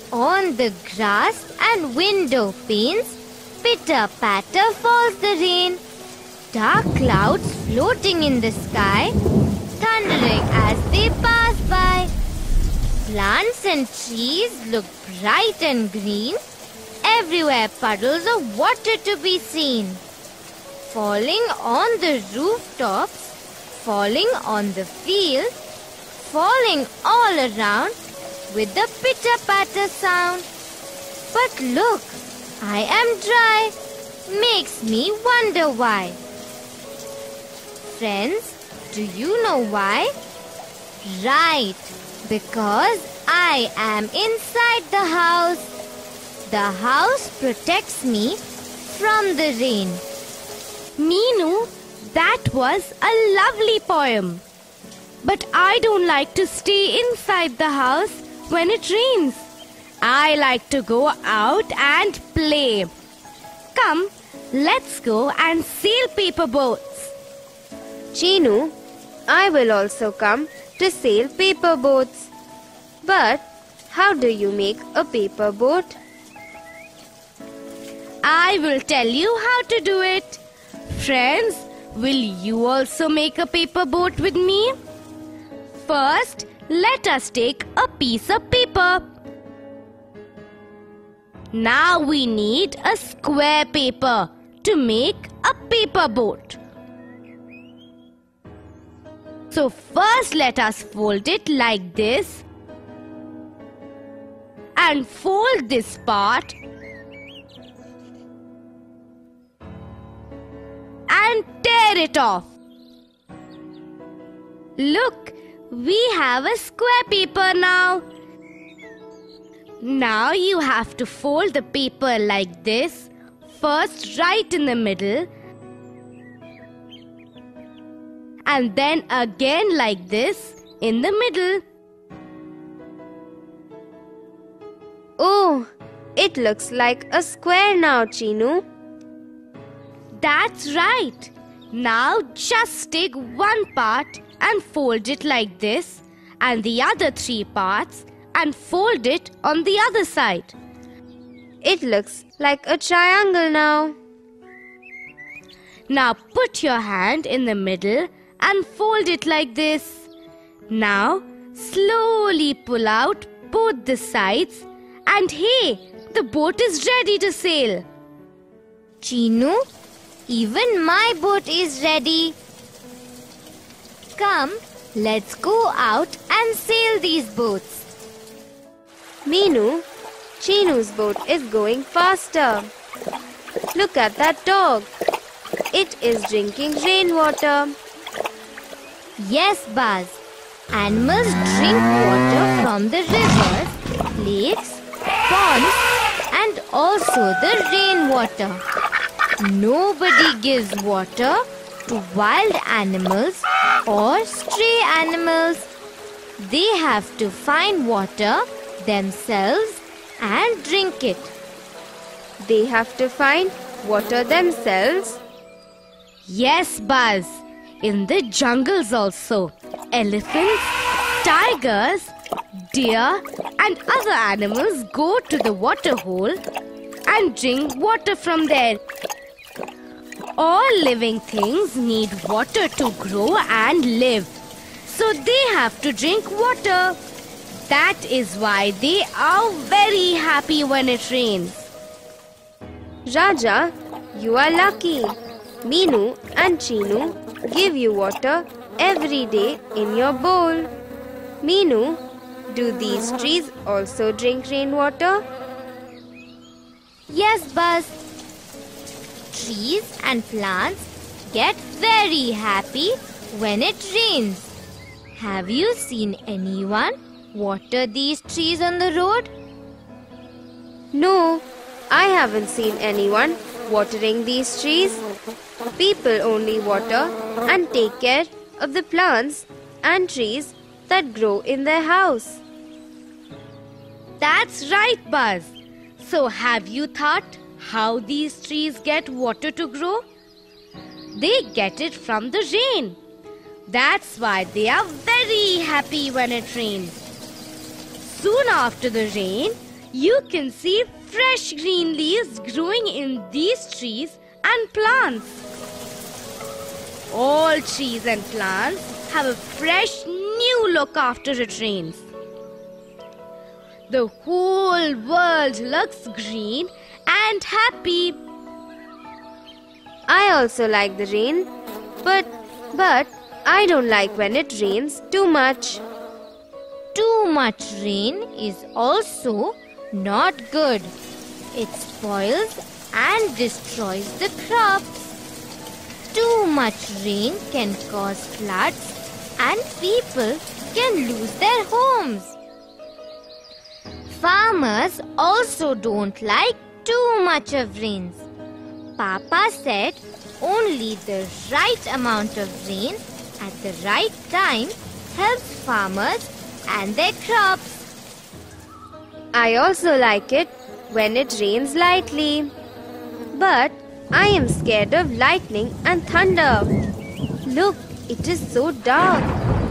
On the grass and window panes, pitter-patter falls the rain. Dark clouds floating in the sky, thundering as they pass by. Plants and trees look bright and green. Everywhere puddles of water to be seen. Falling on the rooftops, falling on the field, falling all around with the pitter-patter sound. But look, I am dry, makes me wonder why. Friends, do you know why? Right, because I am inside the house. The house protects me from the rain. Meenu, that was a lovely poem. But I don't like to stay inside the house when it rains. I like to go out and play. Come, let's go and sail paper boats. Chinu, I will also come to sail paper boats. But how do you make a paper boat? I will tell you how to do it. Friends, will you also make a paper boat with me? First, let us take a piece of paper. Now we need a square paper to make a paper boat. So first let us fold it like this and fold this part and tear it off. Look, we have a square paper now. Now you have to fold the paper like this, first right in the middle and then again like this in the middle. Oh, it looks like a square now, Chinu. That's right. Now just take one part and fold it like this and the other three parts and fold it on the other side. It looks like a triangle now. Now put your hand in the middle and fold it like this. Now slowly pull out both the sides and hey, the boat is ready to sail. Chinu, even my boat is ready. Come, let's go out and sail these boats. Meenu, Chinu's boat is going faster. Look at that dog. It is drinking rainwater. Yes, Buzz. Animals drink water from the rivers, lakes, ponds, and also the rainwater. Nobody gives water to wild animals or stray animals. They have to find water themselves and drink it. They have to find water themselves? Yes, Buzz. In the jungles also, elephants, tigers, deer and other animals go to the water hole and drink water from there. All living things need water to grow and live. So they have to drink water. That is why they are very happy when it rains. Raja, you are lucky. Meenu and Chinu give you water every day in your bowl. Meenu, do these trees also drink rainwater? Yes, Buzz. Trees and plants get very happy when it rains. Have you seen anyone water these trees on the road? No, I haven't seen anyone watering these trees. People only water and take care of the plants and trees that grow in their house. That's right, Buzz. So have you thought how these trees get water to grow? They get it from the rain. That's why they are very happy when it rains. Soon after the rain, You can see fresh green leaves growing in these trees and plants. All trees and plants have a fresh new look after it rains. The whole world looks green and happy. I also like the rain, but I don't like when it rains too much. Too much rain is also not good. It spoils and destroys the crops. Too much rain can cause floods and people can lose their homes. Farmers also don't like too much of rains. Papa said only the right amount of rain at the right time helps farmers and their crops. I also like it when it rains lightly. But I am scared of lightning and thunder. Look, it is so dark.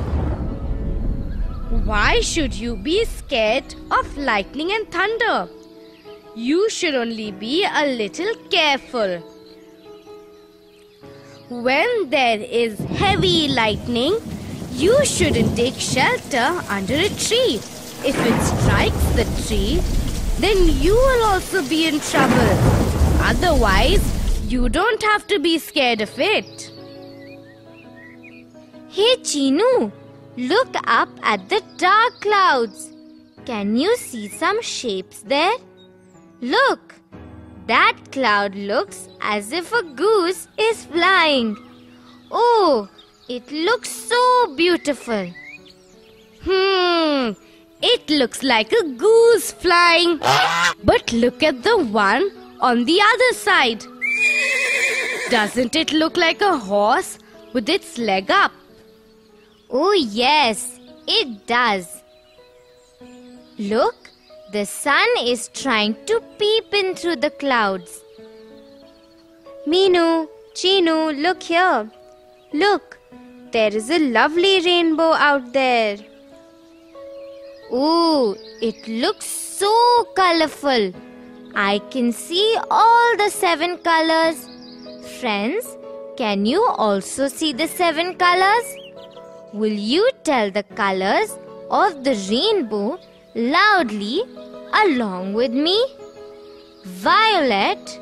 Why should you be scared of lightning and thunder? You should only be a little careful. When there is heavy lightning, you shouldn't take shelter under a tree. If it strikes the tree, then you will also be in trouble. Otherwise, you don't have to be scared of it. Hey Chinu, look up at the dark clouds. Can you see some shapes there? Look, that cloud looks as if a goose is flying. Oh, it looks so beautiful. It looks like a goose flying. But look at the one on the other side. Doesn't it look like a horse with its leg up? Oh yes, it does. Look, the sun is trying to peep in through the clouds. Meenu, Chinu, look here. Look, there is a lovely rainbow out there. Ooh, it looks so colorful. I can see all the 7 colors. Friends, can you also see the 7 colors? Will you tell the colors of the rainbow loudly along with me? Violet,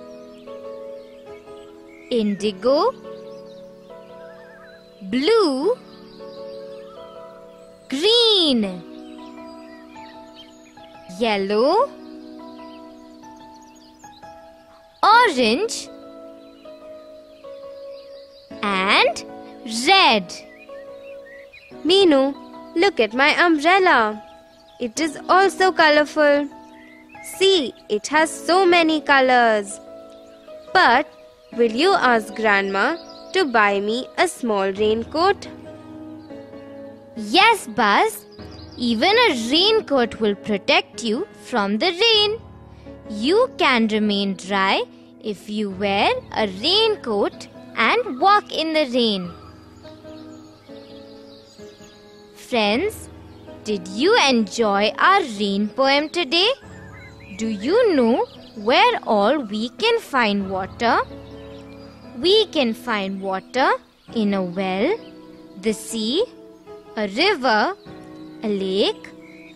indigo, blue, green, yellow, orange, and red. Meenu, look at my umbrella. It is also colorful. See, it has so many colors. But will you ask Grandma to buy me a small raincoat? Yes, Buzz. Even a raincoat will protect you from the rain. You can remain dry if you wear a raincoat and walk in the rain. Friends, did you enjoy our rain poem today? Do you know where all we can find water? We can find water in a well, the sea, a river, a lake,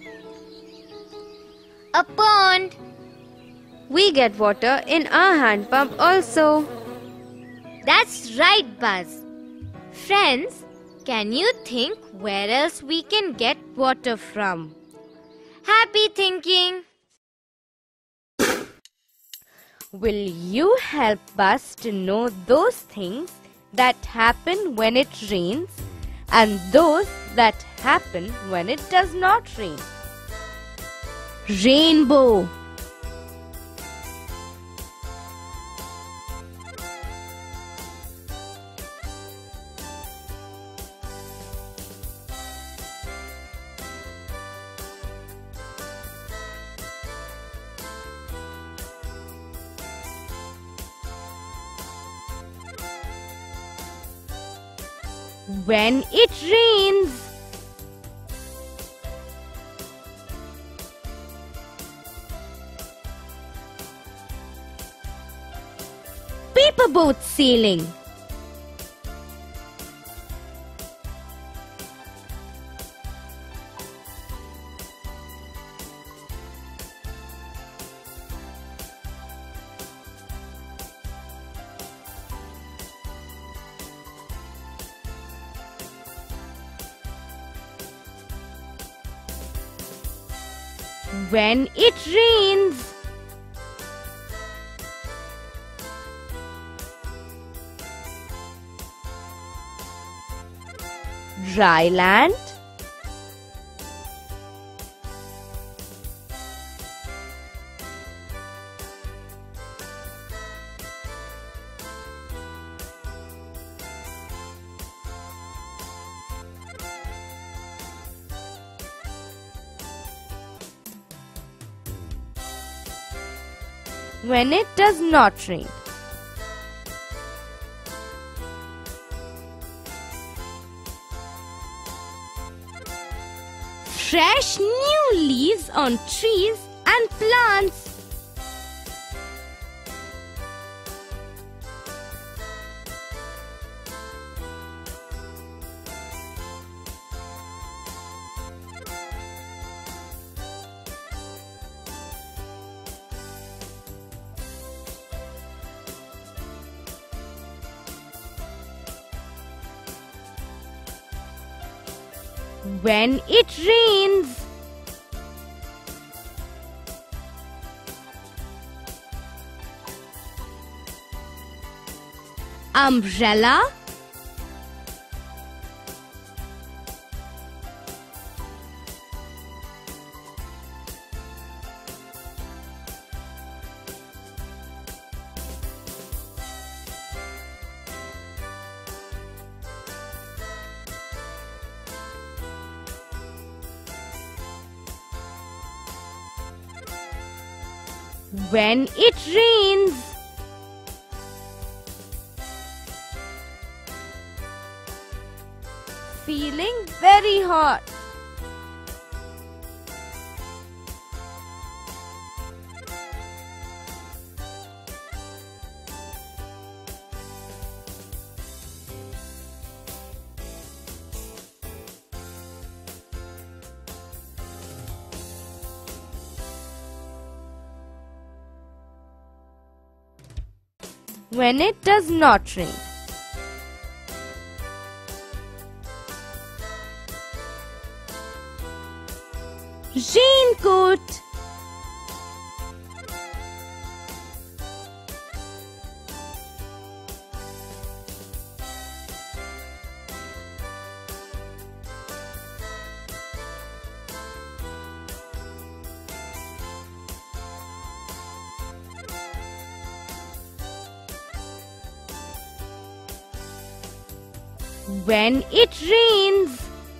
a pond. We get water in our hand pump also. That's right, Buzz. Friends, can you think where else we can get water from? Happy thinking! Will you help us to know those things that happen when it rains and those that happen when it does not rain? Rainbow. When it rains. paperboat sailing. When it rains. Dry land. When it does not rain. Fresh new leaves on trees and plants. When it rains. Umbrella. When it rains. Feeling very hot. When it does not rain. Raincoat. When it rains.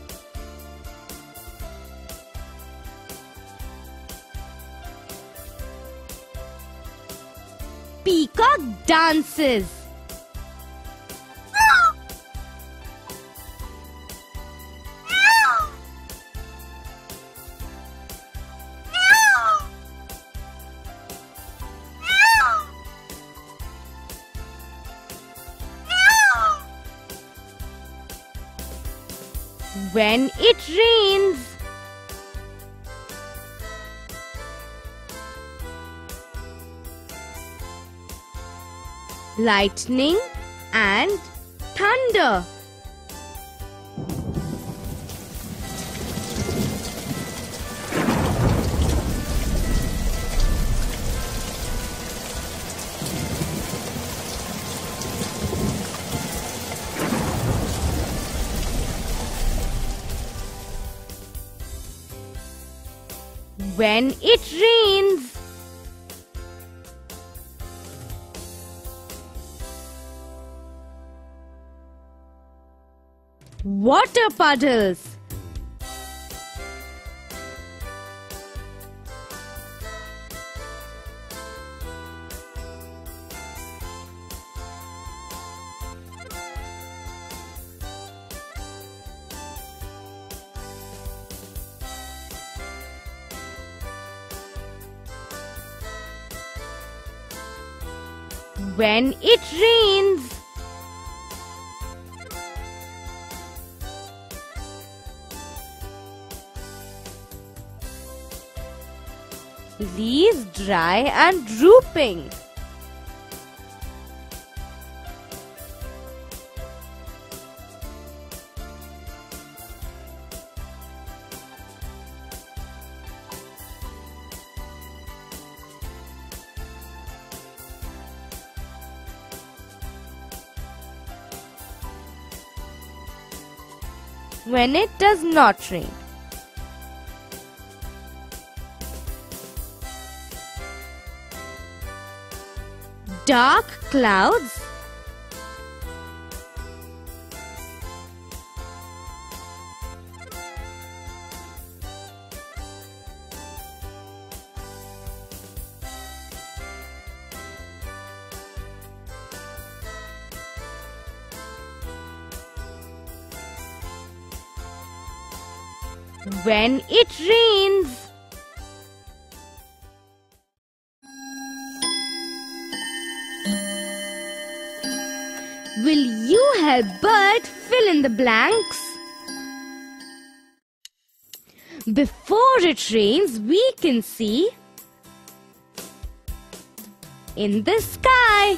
Peacock dances. When it rains. Lightning and thunder. When it rains. Water puddles. when it rains. Leaves dry and drooping. When it does not rain. Dark clouds. When it rains. Will you help Bert fill in the blanks? Before it rains, we can see in the sky.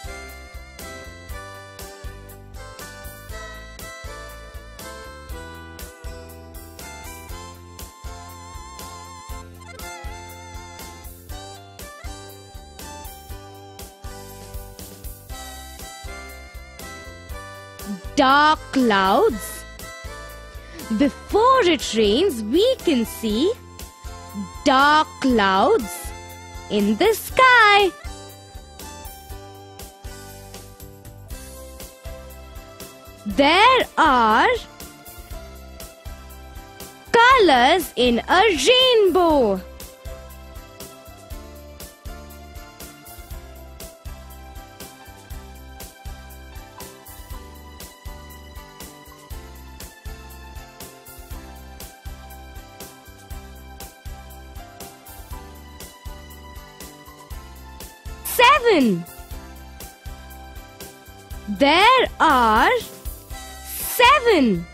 Dark clouds. Before it rains, we can see dark clouds in the sky. There are colors in a rainbow. Seven. There are 7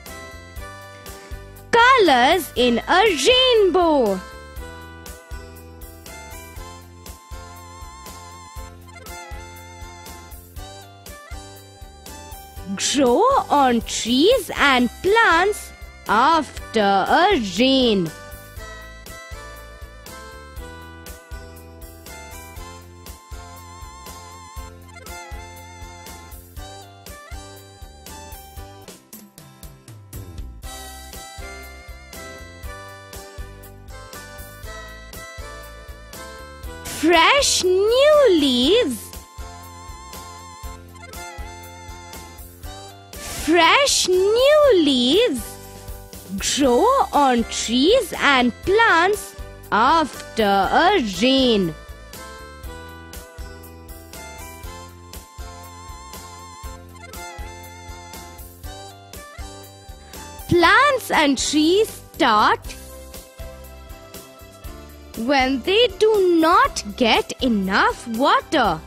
colors in a rainbow. Grow on trees and plants after a rain. Fresh new leaves. Fresh new leaves grow on trees and plants after a rain. Plants and trees start when they do not get enough water.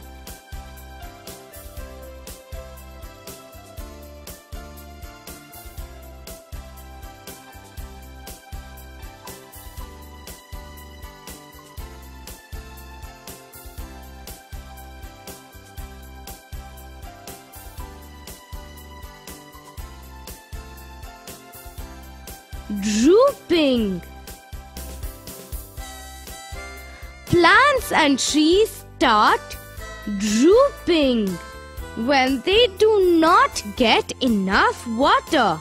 Drooping. Plants and trees start drooping when they do not get enough water.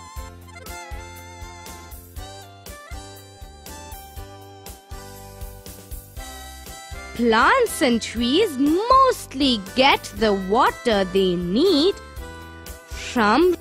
Plants and trees mostly get the water they need from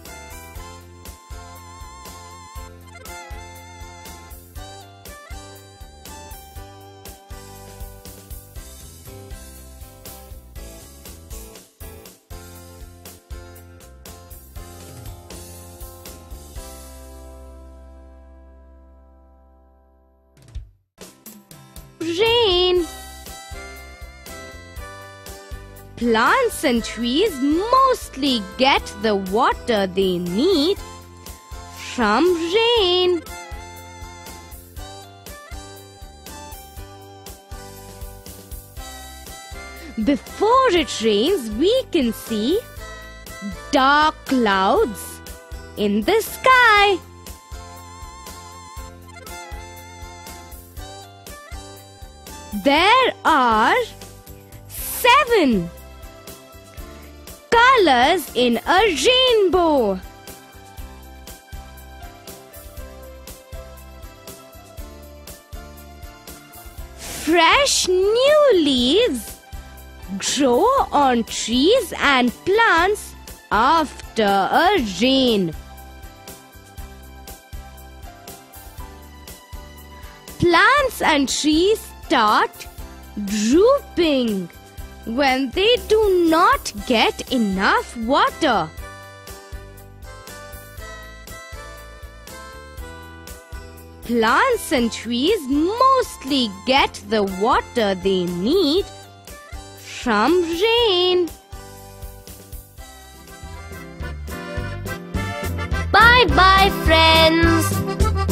rain. Plants and trees mostly get the water they need from rain. Before it rains, we can see dark clouds in the sky. There are 7 colors in a rainbow. Fresh new leaves grow on trees and plants after a rain. Plants and trees start drooping when they do not get enough water. Plants and trees mostly get the water they need from rain. Bye bye, friends.